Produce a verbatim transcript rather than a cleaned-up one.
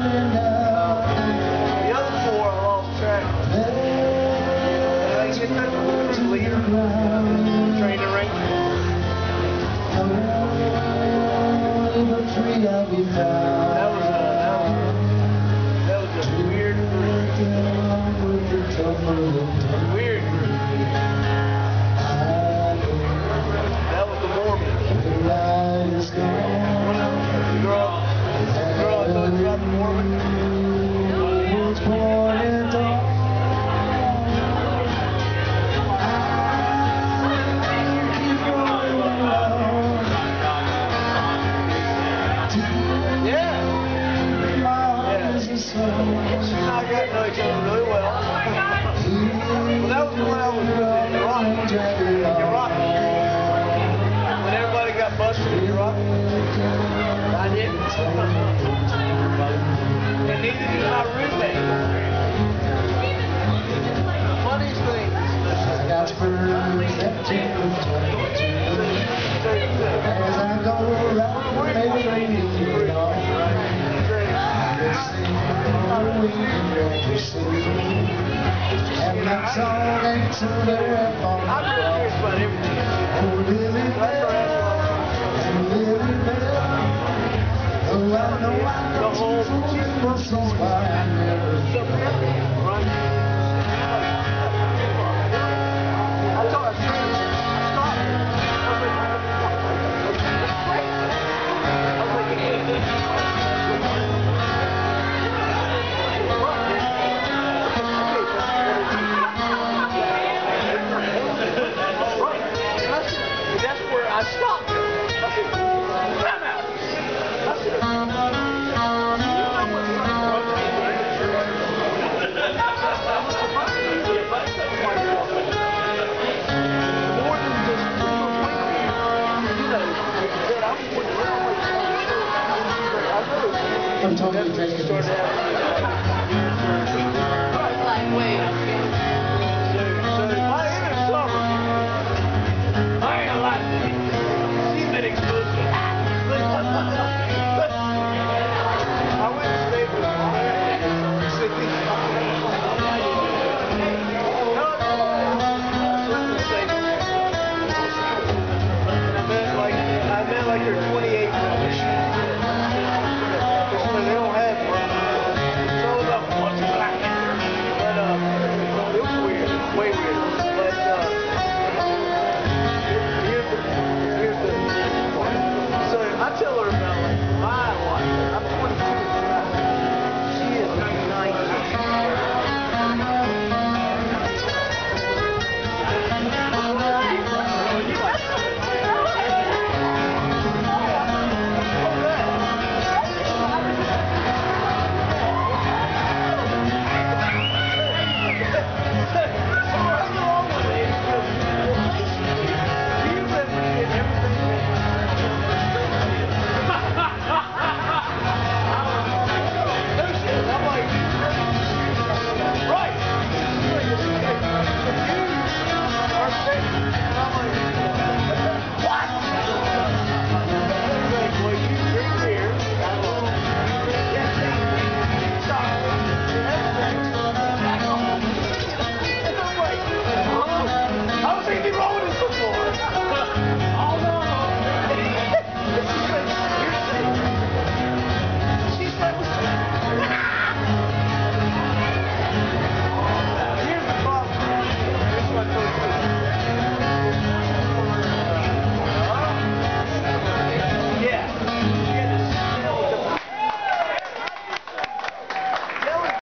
The other four I lost track. Did I get that crew leader? Trainer rank? That was a, that was, that was a weird group. Weird group. That was the Mormons. One of them, the girl, the girl I told you about the Mormon. She and I got to know each other really well. Well, that was the one I was with in Iraq. Iraq. When everybody got busted in Iraq. I didn't. And neither did my roommate. The funniest thing is as I go around, we're in the training. And that's all they to their phone. I'm really curious about everything. Oh, Lily Bell, and Lily Bell. Oh, I know I know you for reasons why I never run. I told her, I stopped. I stopped her. I said, come out. I said, more than just real quick. You know, that I'm going to I'm totally taking this.